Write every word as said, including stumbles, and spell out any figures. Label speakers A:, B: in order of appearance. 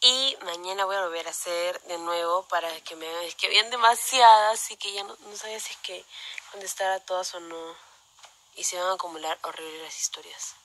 A: Y mañana voy a volver a hacer de nuevo para que me vean. Es que habían demasiadas y que ya no, no sabía si es que contestar a todas o no. Y se van a acumular horribles las historias.